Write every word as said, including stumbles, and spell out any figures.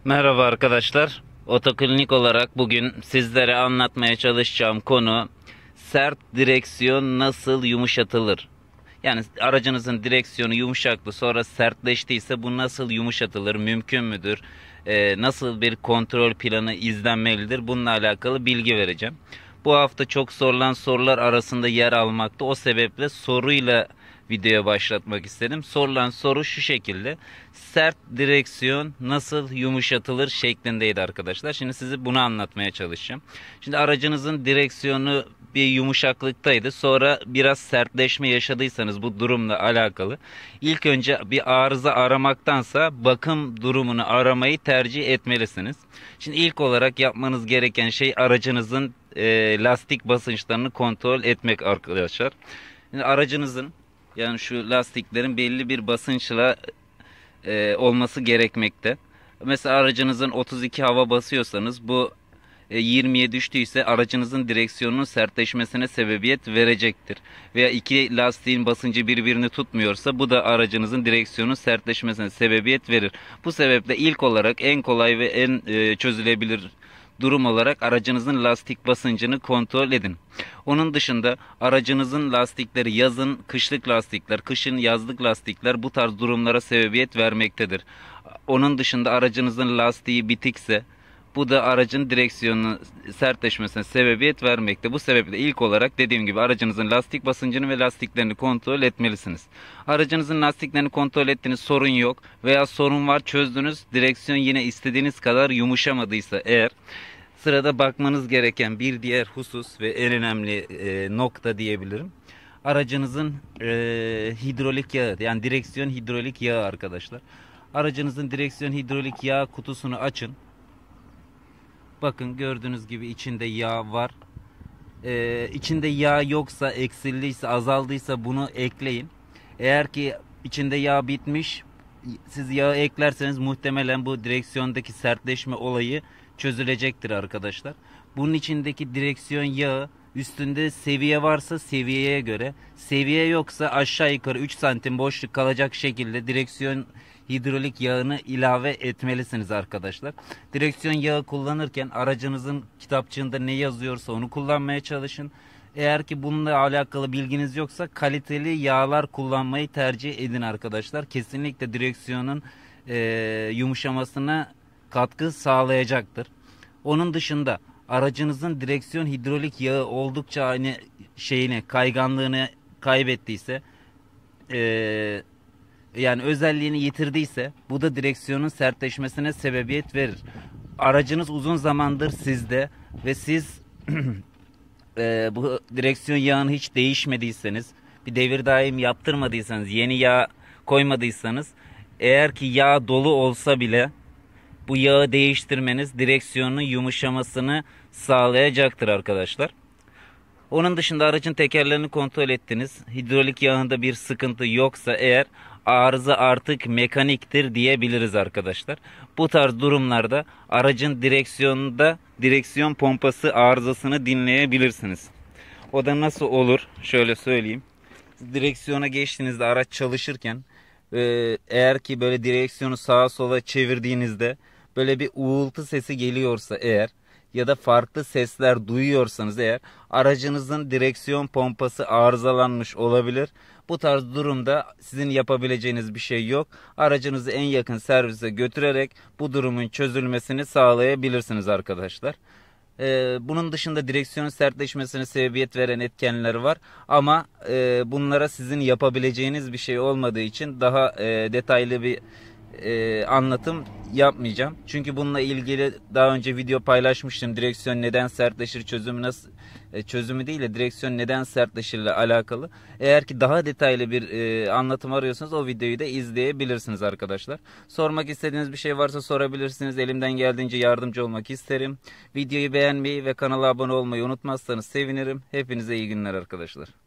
Merhaba arkadaşlar. Otoklinik olarak bugün sizlere anlatmaya çalışacağım konu sert direksiyon nasıl yumuşatılır? Yani aracınızın direksiyonu yumuşaktı sonra sertleştiyse bu nasıl yumuşatılır? Mümkün müdür? Ee, nasıl bir kontrol planı izlenmelidir? Bununla alakalı bilgi vereceğim. Bu hafta çok sorulan sorular arasında yer almakta. O sebeple soruyla videoya başlatmak istedim. Sorulan soru şu şekilde: sert direksiyon nasıl yumuşatılır şeklindeydi arkadaşlar. Şimdi size bunu anlatmaya çalışacağım. Şimdi aracınızın direksiyonu bir yumuşaklıktaydı. Sonra biraz sertleşme yaşadıysanız bu durumla alakalı ilk önce bir arıza aramaktansa bakım durumunu aramayı tercih etmelisiniz. Şimdi ilk olarak yapmanız gereken şey aracınızın e, lastik basınçlarını kontrol etmek arkadaşlar. Şimdi aracınızın, yani şu lastiklerin belli bir basınçla e, olması gerekmekte. Mesela aracınızın otuz iki hava basıyorsanız bu e, yirmiye düştüyse aracınızın direksiyonunun sertleşmesine sebebiyet verecektir. Veya iki lastiğin basıncı birbirini tutmuyorsa bu da aracınızın direksiyonun sertleşmesine sebebiyet verir. Bu sebeple ilk olarak en kolay ve en e, çözülebilir durum olarak aracınızın lastik basıncını kontrol edin. Onun dışında aracınızın lastikleri yazın kışlık lastikler, kışın yazlık lastikler bu tarz durumlara sebebiyet vermektedir. Onun dışında aracınızın lastiği bitikse bu da aracın direksiyonunun sertleşmesine sebebiyet vermekte. Bu sebeple ilk olarak dediğim gibi aracınızın lastik basıncını ve lastiklerini kontrol etmelisiniz. Aracınızın lastiklerini kontrol ettiğiniz, sorun yok veya sorun var çözdünüz, direksiyon yine istediğiniz kadar yumuşamadıysa eğer, sırada bakmanız gereken bir diğer husus ve en önemli e, nokta diyebilirim. Aracınızın e, hidrolik yağı, yani direksiyon hidrolik yağı arkadaşlar. Aracınızın direksiyon hidrolik yağ kutusunu açın. Bakın gördüğünüz gibi içinde yağ var. Ee, içinde yağ yoksa, eksildiyse, azaldıysa bunu ekleyin. Eğer ki içinde yağ bitmiş, siz yağı eklerseniz muhtemelen bu direksiyondaki sertleşme olayı çözülecektir arkadaşlar. Bunun içindeki direksiyon yağı üstünde seviye varsa seviyeye göre, seviye yoksa aşağı yukarı üç santim boşluk kalacak şekilde direksiyon hidrolik yağını ilave etmelisiniz arkadaşlar. Direksiyon yağı kullanırken aracınızın kitapçığında ne yazıyorsa onu kullanmaya çalışın. Eğer ki bununla alakalı bilginiz yoksa kaliteli yağlar kullanmayı tercih edin arkadaşlar. Kesinlikle direksiyonun e, yumuşamasına katkı sağlayacaktır. Onun dışında aracınızın direksiyon hidrolik yağı oldukça hani şeyini, kayganlığını kaybettiyse, eee yani özelliğini yitirdiyse bu da direksiyonun sertleşmesine sebebiyet verir. Aracınız uzun zamandır sizde ve siz e, bu direksiyon yağını hiç değişmediyseniz, bir devir daim yaptırmadıysanız, yeni yağ koymadıysanız, eğer ki yağ dolu olsa bile bu yağı değiştirmeniz direksiyonun yumuşamasını sağlayacaktır arkadaşlar. Onun dışında aracın tekerlerini kontrol ettiniz. Hidrolik yağında bir sıkıntı yoksa eğer, arıza artık mekaniktir diyebiliriz arkadaşlar. Bu tarz durumlarda aracın direksiyonunda direksiyon pompası arızasını dinleyebilirsiniz. O da nasıl olur? Şöyle söyleyeyim. Direksiyona geçtiğinizde araç çalışırken eğer ki böyle direksiyonu sağa sola çevirdiğinizde böyle bir uğultu sesi geliyorsa eğer, ya da farklı sesler duyuyorsanız eğer, aracınızın direksiyon pompası arızalanmış olabilir. Bu tarz durumda sizin yapabileceğiniz bir şey yok. Aracınızı en yakın servise götürerek bu durumun çözülmesini sağlayabilirsiniz arkadaşlar. Ee, bunun dışında direksiyonun sertleşmesine sebebiyet veren etkenler var. Ama e, bunlara sizin yapabileceğiniz bir şey olmadığı için daha e, detaylı bir e, anlatım yapmayacağım. Çünkü bununla ilgili daha önce video paylaşmıştım. Direksiyon neden sertleşir çözümü nasıl e, çözümü değil de direksiyon neden sertleşir ile alakalı. Eğer ki daha detaylı bir e, anlatım arıyorsanız o videoyu da izleyebilirsiniz arkadaşlar. Sormak istediğiniz bir şey varsa sorabilirsiniz. Elimden geldiğince yardımcı olmak isterim. Videoyu beğenmeyi ve kanala abone olmayı unutmazsanız sevinirim. Hepinize iyi günler arkadaşlar.